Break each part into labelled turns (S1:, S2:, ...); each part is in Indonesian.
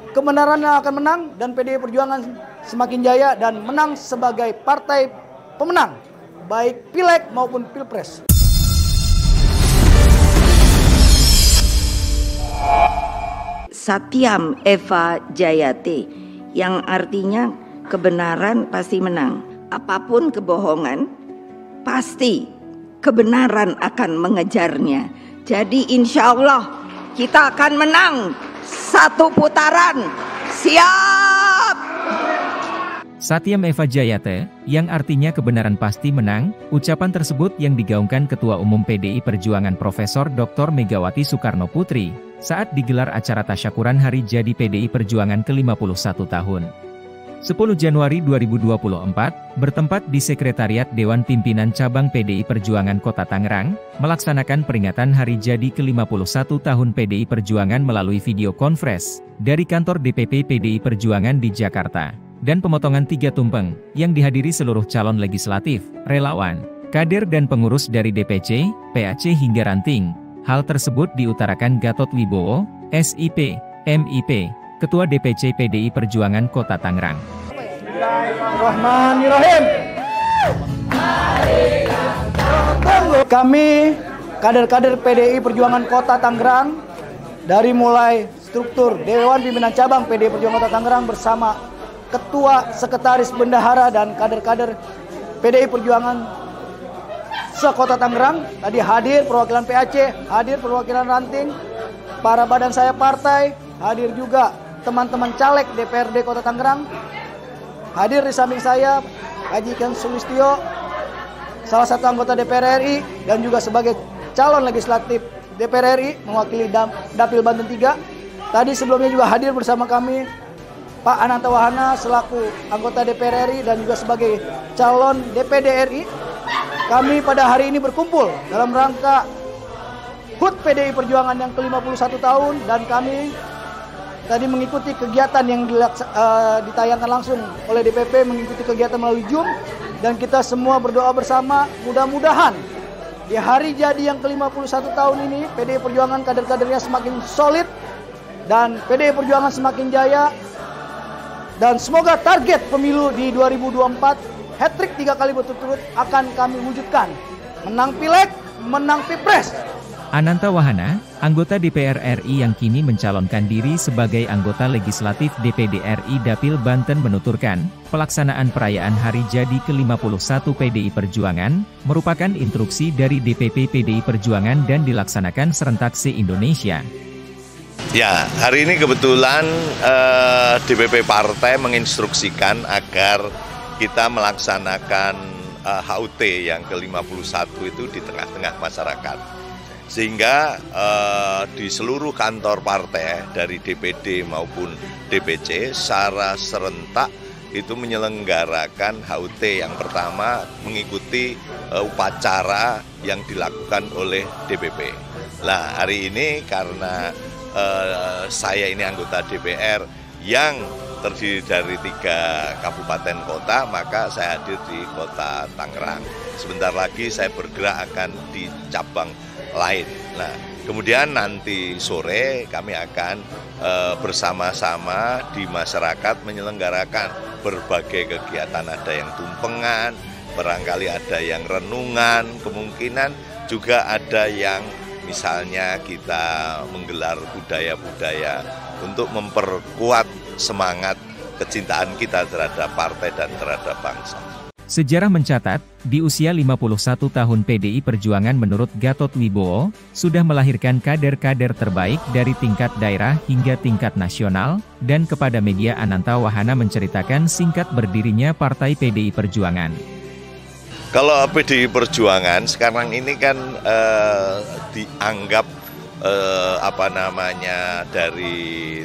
S1: kebenaran yang akan menang dan PDI Perjuangan semakin jaya dan menang sebagai partai pemenang, baik Pileg maupun Pilpres.
S2: Satyam Eva Jayate, yang artinya kebenaran pasti menang. Apapun kebohongan, pasti kebenaran akan mengejarnya. Jadi insya Allah kita akan menang satu putaran. Siap!
S3: Satyam Eva Jayate, yang artinya kebenaran pasti menang, ucapan tersebut yang digaungkan Ketua Umum PDI Perjuangan Profesor Dr. Megawati Soekarno Putri, saat digelar acara tasyakuran Hari Jadi PDI Perjuangan ke-51 tahun. 10 Januari 2024, bertempat di Sekretariat Dewan Pimpinan Cabang PDI Perjuangan Kota Tangerang, melaksanakan peringatan Hari Jadi ke-51 tahun PDI Perjuangan melalui video conference dari kantor DPP PDI Perjuangan di Jakarta, dan pemotongan 3 tumpeng, yang dihadiri seluruh calon legislatif, relawan, kader dan pengurus dari DPC, PAC hingga ranting. Hal tersebut diutarakan Gatot Wibowo, SIP, MIP, Ketua DPC PDI Perjuangan Kota Tangerang.
S1: Bismillahirrahmanirrahim. Kami kader-kader PDI Perjuangan Kota Tangerang, dari mulai struktur Dewan Pimpinan Cabang PDI Perjuangan Kota Tangerang bersama Ketua, Sekretaris, Bendahara dan kader-kader PDI Perjuangan se-Kota Tangerang, tadi hadir perwakilan PAC, hadir perwakilan ranting, para badan saya partai, hadir juga teman-teman caleg DPRD Kota Tangerang, hadir di samping saya Haji Ken Sulistyo, salah satu anggota DPR RI dan juga sebagai calon legislatif DPR RI mewakili Dapil Banten 3. Tadi sebelumnya juga hadir bersama kami Pak Ananta Wahana selaku anggota DPR RI dan juga sebagai calon DPD RI. Kami pada hari ini berkumpul dalam rangka HUT PDI Perjuangan yang ke-51 tahun, dan kami tadi mengikuti kegiatan yang ditayangkan langsung oleh DPP, mengikuti kegiatan melalui Zoom, dan kita semua berdoa bersama mudah-mudahan di hari jadi yang ke-51 tahun ini PDI Perjuangan kader-kadernya semakin solid dan PDI Perjuangan semakin jaya, dan semoga target pemilu di 2024 hat-trick 3 kali berturut-turut akan kami wujudkan. Menang Pileg, menang Pilpres.
S3: Ananta Wahana, anggota DPR RI yang kini mencalonkan diri sebagai anggota legislatif DPD RI Dapil Banten menuturkan, pelaksanaan perayaan Hari Jadi ke-51 PDI Perjuangan merupakan instruksi dari DPP PDI Perjuangan dan dilaksanakan serentak se-Indonesia.
S4: Ya, hari ini kebetulan DPP Partai menginstruksikan agar kita melaksanakan HUT yang ke-51 itu di tengah-tengah masyarakat. Sehingga di seluruh kantor partai dari DPD maupun DPC secara serentak itu menyelenggarakan HUT yang pertama mengikuti upacara yang dilakukan oleh DPP. Nah, hari ini karena saya ini anggota DPR yang terdiri dari 3 kabupaten kota, maka saya hadir di Kota Tangerang. Sebentar lagi saya bergerak akan di cabang lain. Nah, kemudian nanti sore kami akan bersama-sama di masyarakat menyelenggarakan berbagai kegiatan, ada yang tumpengan, barangkali ada yang renungan, kemungkinan juga ada yang misalnya kita menggelar budaya-budaya untuk memperkuat semangat kecintaan kita terhadap partai dan terhadap bangsa.
S3: Sejarah mencatat, di usia 51 tahun PDI Perjuangan menurut Gatot Wibowo, sudah melahirkan kader-kader terbaik dari tingkat daerah hingga tingkat nasional, dan kepada media Ananta Wahana menceritakan singkat berdirinya Partai PDI Perjuangan.
S4: Kalau PDI Perjuangan sekarang ini kan dianggap dari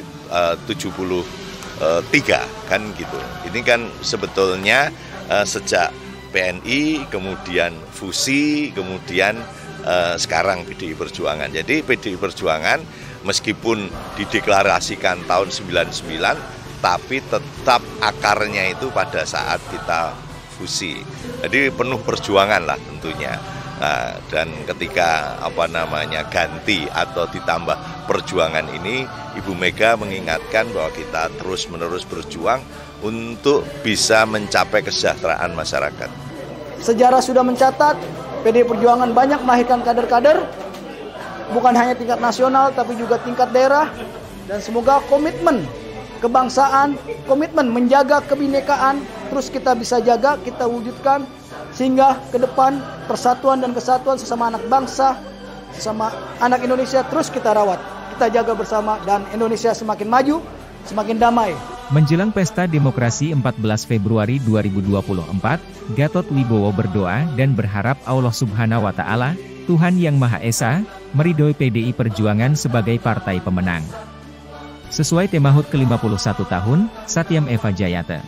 S4: 73 kan gitu. Ini kan sebetulnya sejak PNI, kemudian fusi, kemudian sekarang PDI Perjuangan. Jadi PDI Perjuangan meskipun dideklarasikan tahun 99, tapi tetap akarnya itu pada saat kita fusi. Jadi penuh perjuangan lah tentunya. Nah, dan ketika ganti atau ditambah perjuangan ini, Ibu Mega mengingatkan bahwa kita terus-menerus berjuang untuk bisa mencapai kesejahteraan masyarakat.
S1: Sejarah sudah mencatat PDI Perjuangan banyak melahirkan kader-kader, bukan hanya tingkat nasional tapi juga tingkat daerah, dan semoga komitmen kebangsaan, komitmen menjaga kebinekaan terus kita bisa jaga, kita wujudkan, sehingga ke depan persatuan dan kesatuan sesama anak bangsa, sesama anak Indonesia terus kita rawat, kita jaga bersama, dan Indonesia semakin maju, semakin damai.
S3: Menjelang Pesta Demokrasi 14 Februari 2024, Gatot Wibowo berdoa dan berharap Allah Subhanahu wa Ta'ala, Tuhan Yang Maha Esa, meridhoi PDI Perjuangan sebagai partai pemenang. Sesuai tema HUT ke-51 tahun, Satyam Eva Jayate.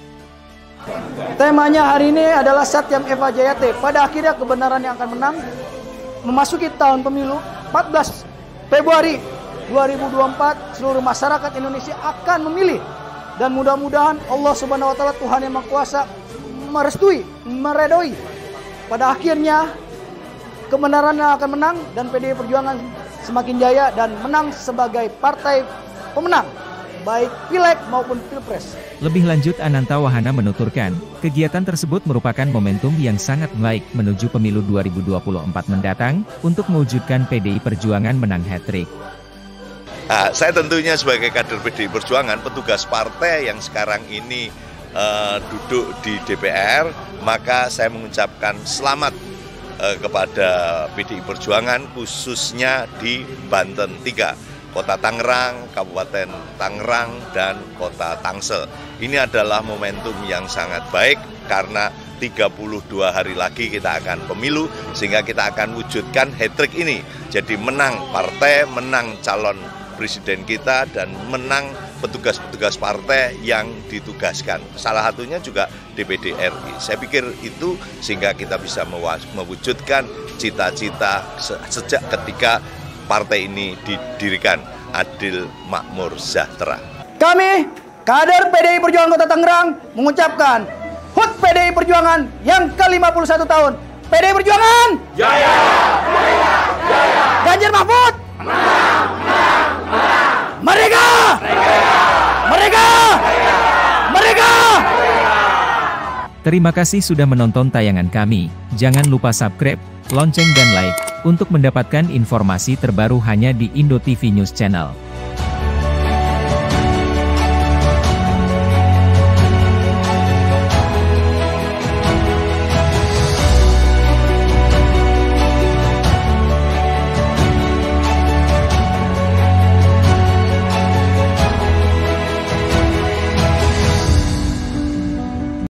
S1: Temanya hari ini adalah Satyam Eva Jayate. Pada akhirnya kebenaran yang akan menang. Memasuki tahun pemilu 14 Februari 2024, seluruh masyarakat Indonesia akan memilih. Dan mudah-mudahan Allah Subhanahu wa Ta'ala, Tuhan Yang Maha Kuasa, merestui, meredoi. Pada akhirnya kebenaran yang akan menang dan PDI Perjuangan semakin jaya dan menang sebagai partai pemenang, baik Pileg maupun Pilpres.
S3: Lebih lanjut, Ananta Wahana menuturkan, kegiatan tersebut merupakan momentum yang sangat baik menuju pemilu 2024 mendatang, untuk mewujudkan PDI Perjuangan menang hat-trick.
S4: Saya tentunya sebagai kader PDI Perjuangan, petugas partai yang sekarang ini duduk di DPR, maka saya mengucapkan selamat kepada PDI Perjuangan, khususnya di Banten 3. Kota Tangerang, Kabupaten Tangerang, dan Kota Tangsel. Ini adalah momentum yang sangat baik karena 32 hari lagi kita akan pemilu, sehingga kita akan wujudkan hat-trick ini. Jadi menang partai, menang calon presiden kita, dan menang petugas-petugas partai yang ditugaskan. Salah satunya juga DPD RI. Saya pikir itu sehingga kita bisa mewujudkan cita-cita sejak ketika partai ini didirikan, adil, makmur, sejahtera.
S1: Kami, kader PDI Perjuangan Kota Tangerang, mengucapkan HUT PDI Perjuangan yang ke-51 tahun. PDI Perjuangan jaya, jaya, jaya. Ganjar Mahfud menang, menang, menang. Merdeka, merdeka, merdeka.
S3: Terima kasih sudah menonton tayangan kami. Jangan lupa subscribe, lonceng dan like, untuk mendapatkan informasi terbaru hanya di Indo TV News Channel.